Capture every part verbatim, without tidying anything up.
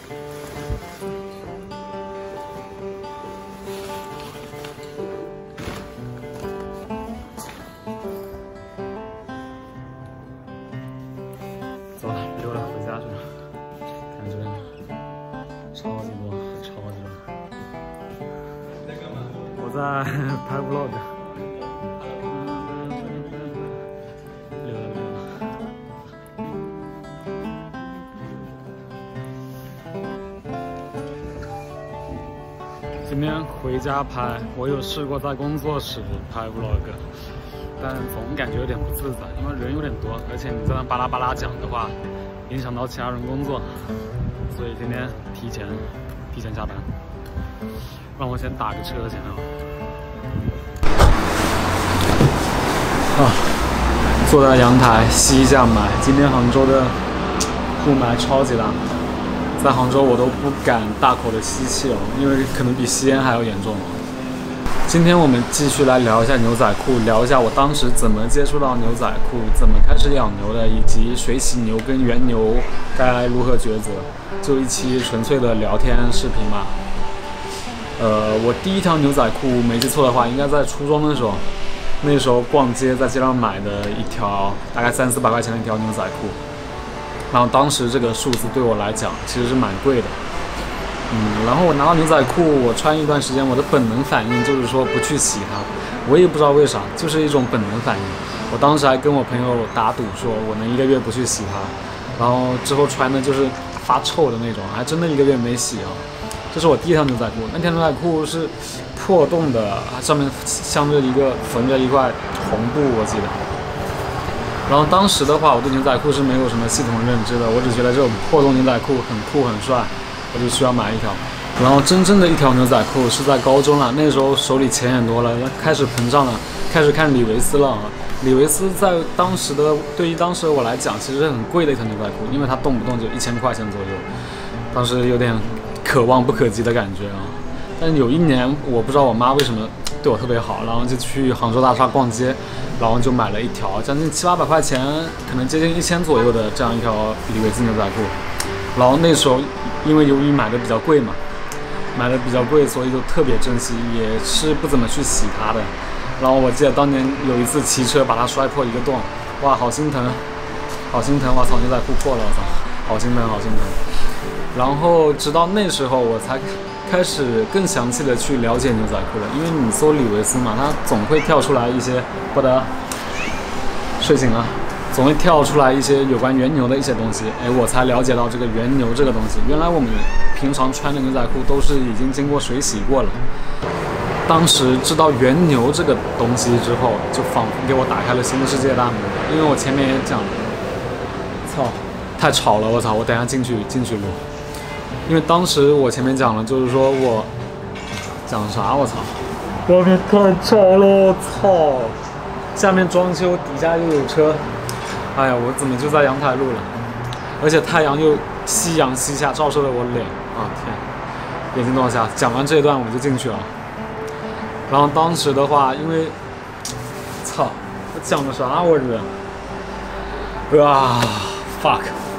走了，溜了，回家去了。看这边，超级多，超级多。我在拍 vlog。溜了溜了。今天回家拍，我有试过在工作室拍 vlog。 但总感觉有点不自在，因为人有点多，而且你在那巴拉巴拉讲的话，影响到其他人工作，所以今天提前提前下班，让我先打个车先啊。啊，坐在阳台吸一下霾。今天杭州的雾霾超级大，在杭州我都不敢大口的吸气哦，因为可能比吸烟还要严重。 今天我们继续来聊一下牛仔裤，聊一下我当时怎么接触到牛仔裤，怎么开始养牛的，以及水洗牛跟原牛该如何抉择，就一期纯粹的聊天视频嘛。呃，我第一条牛仔裤没记错的话，应该在初中的时候，那时候逛街在街上买的一条大概三四百块钱的一条牛仔裤，然后当时这个数字对我来讲其实是蛮贵的。 嗯，然后我拿到牛仔裤，我穿一段时间，我的本能反应就是说不去洗它，我也不知道为啥，就是一种本能反应。我当时还跟我朋友打赌，说我能一个月不去洗它，然后之后穿的就是发臭的那种，还真的一个月没洗啊。这是我第一条牛仔裤，那条牛仔裤是破洞的，上面镶着一个缝着一块红布，我记得。然后当时的话，我对牛仔裤是没有什么系统认知的，我只觉得这种破洞牛仔裤很酷很帅。 我就需要买一条，然后真正的一条牛仔裤是在高中了，那时候手里钱也多了，开始膨胀了，开始看李维斯了。李维斯在当时的对于当时的我来讲，其实是很贵的一条牛仔裤，因为它动不动就一千块钱左右，当时有点可望不可及的感觉啊。但是有一年，我不知道我妈为什么对我特别好，然后就去杭州大厦逛街，然后就买了一条将近七八百块钱，可能接近一千左右的这样一条李维斯牛仔裤，然后那时候。 因为由于买的比较贵嘛，买的比较贵，所以就特别珍惜，也是不怎么去洗它的。然后我记得当年有一次骑车把它摔破一个洞，哇，好心疼，好心疼！我操，牛仔裤破了，我操，好心疼，好心疼。然后直到那时候我才开始更详细的去了解牛仔裤了，因为你搜李维斯嘛，它总会跳出来一些，不得，睡醒了。 总会跳出来一些有关原牛的一些东西，哎，我才了解到这个原牛这个东西。原来我们平常穿的牛仔裤都是已经经过水洗过了。当时知道原牛这个东西之后，就仿佛给我打开了新世界大门。因为我前面也讲了，操，太吵了，我操，我等一下进去进去录。因为当时我前面讲了，就是说我讲啥，我操，外面太吵了，我操，下面装修，底下又有车。 哎呀，我怎么就在阳台录了？而且太阳又夕阳西下，照射了我脸啊！天，眼睛都要瞎。讲完这一段我就进去了。然后当时的话，因为，操，我讲的啥我这？啊 ，fuck！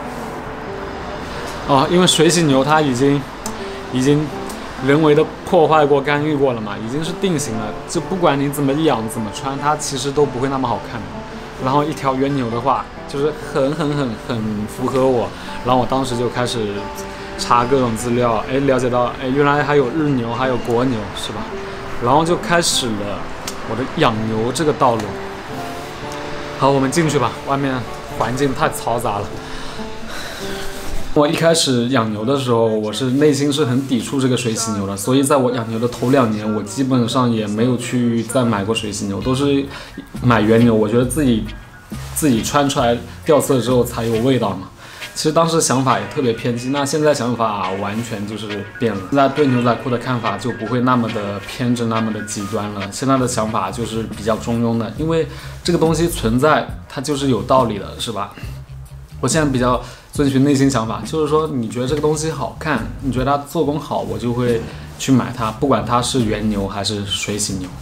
啊，因为水洗牛它已经，已经人为的破坏过、干预过了嘛，已经是定型了。就不管你怎么养、怎么穿，它其实都不会那么好看。 然后一条原牛的话，就是很很很很符合我，然后我当时就开始查各种资料，哎，了解到，哎，原来还有日牛，还有国牛，是吧？然后就开始了我的养牛这个道路。好，我们进去吧，外面环境太嘈杂了。我一开始养牛的时候，我是内心是很抵触这个水洗牛的，所以在我养牛的头两年，我基本上也没有去再买过水洗牛，都是买原牛。我觉得自己自己穿出来掉色之后才有味道嘛。其实当时想法也特别偏激，那现在想法完全就是变了。现在对牛仔裤的看法就不会那么的偏执，那么的极端了。现在的想法就是比较中庸的，因为这个东西存在，它就是有道理的，是吧？我现在比较遵循内心想法，就是说你觉得这个东西好看，你觉得它做工好，我就会去买它，不管它是原牛还是水洗牛。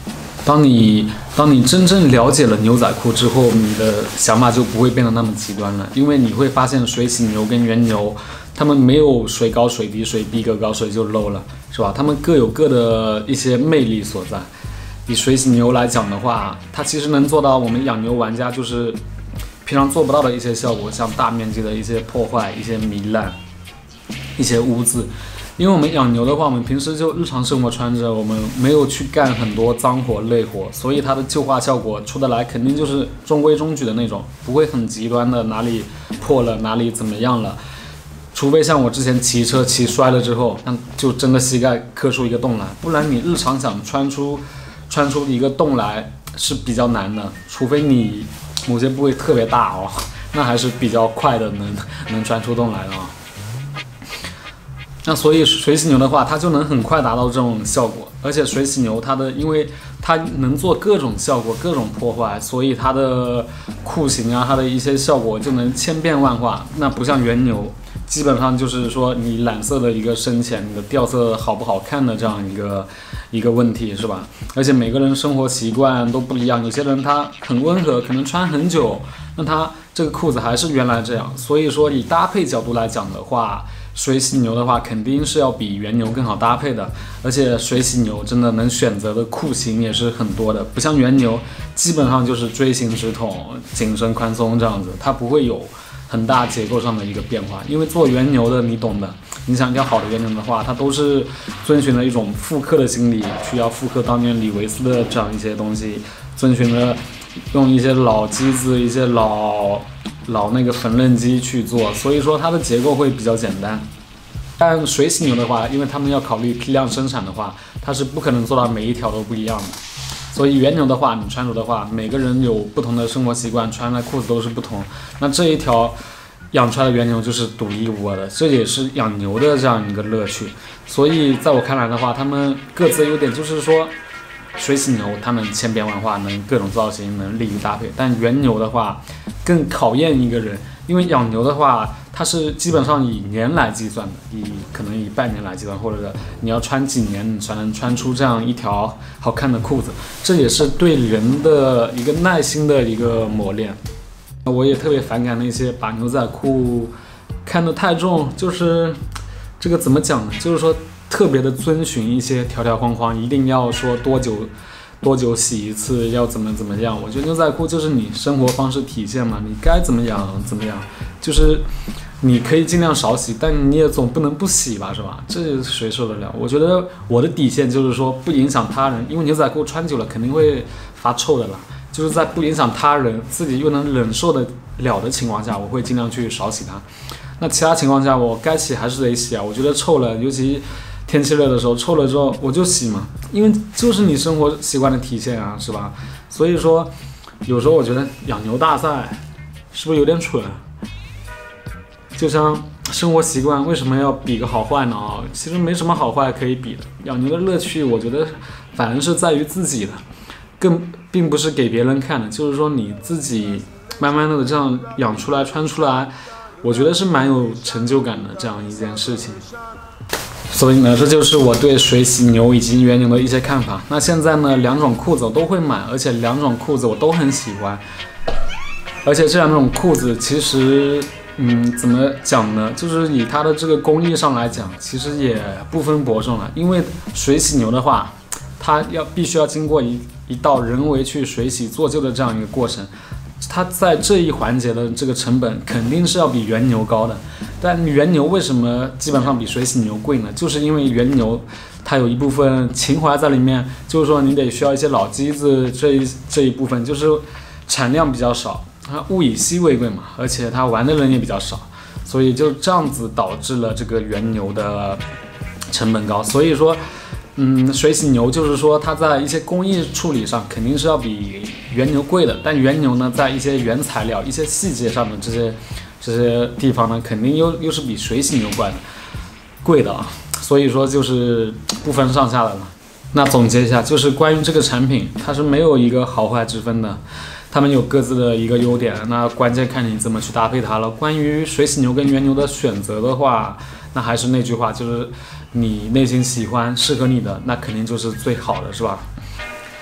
当你当你真正了解了牛仔裤之后，你的想法就不会变得那么极端了，因为你会发现水洗牛跟原牛，他们没有水高水低，水低个高水就 low 了，是吧？他们各有各的一些魅力所在。以水洗牛来讲的话，它其实能做到我们养牛玩家就是平常做不到的一些效果，像大面积的一些破坏、一些糜烂、一些污渍。因为我们养牛的话，我们平时就日常生活穿着，我们没有去干很多脏活累活，所以它的旧化效果出得来肯定就是中规中矩的那种，不会很极端的哪里破了哪里怎么样了。除非像我之前骑车骑摔了之后，那就真的膝盖磕出一个洞来，不然你日常想穿出穿出一个洞来是比较难的，除非你某些部位特别大哦，那还是比较快的能能穿出洞来的啊。那所以水洗牛的话，它就能很快达到这种效果，而且水洗牛它的，因为它能做各种效果、各种破坏，所以它的裤型啊，它的一些效果就能千变万化。那不像原牛，基本上就是说你染色的一个深浅，你的掉色好不好看的这样一个一个问题，是吧？而且每个人生活习惯都不一样，有些人他很温和，可能穿很久，那他这个裤子还是原来这样。所以说以搭配角度来讲的话，水洗牛的话肯定是要比原牛更好搭配的，而且水洗牛真的能选择的裤型也是很多的，不像原牛基本上就是锥形直筒、紧身宽松这样子，它不会有很大结构上的一个变化。因为做原牛的你懂的，你想要好的原牛的话，它都是遵循了一种复刻的心理，去要复刻当年李维斯的这样一些东西，遵循了用一些老机子、一些老老那个缝纫机去做，所以说它的结构会比较简单。但水洗牛的话，因为他们要考虑批量生产的话，它是不可能做到每一条都不一样的。所以原牛的话，你穿着的话，每个人有不同的生活习惯，穿的裤子都是不同。那这一条养出来的原牛就是独一无二的，这也是养牛的这样一个乐趣。所以在我看来的话，他们各自的优点就是说，水洗牛它能千变万化，能各种造型，能利于搭配。但原牛的话，更考验一个人，因为养牛的话，它是基本上以年来计算的，以可能以半年来计算，或者你要穿几年你才能穿出这样一条好看的裤子，这也是对人的一个耐心的一个磨练。我也特别反感那些把牛仔裤看得太重，就是这个怎么讲呢？就是说特别的遵循一些条条框框，一定要说多久多久洗一次，要怎么怎么样。我觉得牛仔裤就是你生活方式体现嘛，你该怎么样怎么样，就是你可以尽量少洗，但你也总不能不洗吧，是吧？这谁受得了？我觉得我的底线就是说不影响他人，因为牛仔裤穿久了肯定会发臭的啦。就是在不影响他人，自己又能忍受得了的情况下，我会尽量去少洗它。那其他情况下，我该洗还是得洗啊。我觉得臭了，尤其天气热的时候，臭了之后我就洗嘛，因为就是你生活习惯的体现啊，是吧？所以说，有时候我觉得养牛大赛是不是有点蠢？就像生活习惯为什么要比个好坏呢？啊，其实没什么好坏可以比的。养牛的乐趣，我觉得反而是在于自己的。更并不是给别人看的，就是说你自己慢慢的这样养出来穿出来，我觉得是蛮有成就感的这样一件事情。所以呢，这就是我对水洗牛以及原牛的一些看法。那现在呢，两种裤子我都会买，而且两种裤子我都很喜欢。而且这两种裤子其实，嗯，怎么讲呢？就是以它的这个工艺上来讲，其实也不分伯仲了。因为水洗牛的话，它要必须要经过一一道人为去水洗做旧的这样一个过程，它在这一环节的这个成本肯定是要比原牛高的。但原牛为什么基本上比水洗牛贵呢？就是因为原牛它有一部分情怀在里面，就是说你得需要一些老机子，这一这一部分就是产量比较少，它物以稀为贵嘛，而且它玩的人也比较少，所以就这样子导致了这个原牛的成本高。所以说嗯，水洗牛就是说它在一些工艺处理上肯定是要比原牛贵的，但原牛呢，在一些原材料、一些细节上的这些这些地方呢，肯定又又是比水洗牛贵的贵的啊。所以说就是不分上下的了。那总结一下，就是关于这个产品，它是没有一个好坏之分的，它们有各自的一个优点，那关键看你怎么去搭配它了。关于水洗牛跟原牛的选择的话，那还是那句话，就是你内心喜欢适合你的，那肯定就是最好的，是吧？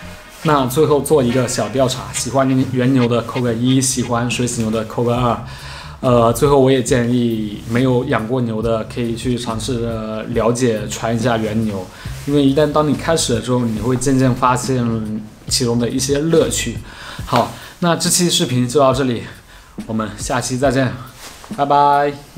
那最后做一个小调查，喜欢原牛的扣个一，喜欢水洗牛的扣个二。呃，最后我也建议没有养过牛的可以去尝试着了解传一下原牛，因为一旦当你开始了之后，你会渐渐发现其中的一些乐趣。好，那这期视频就到这里，我们下期再见，拜拜。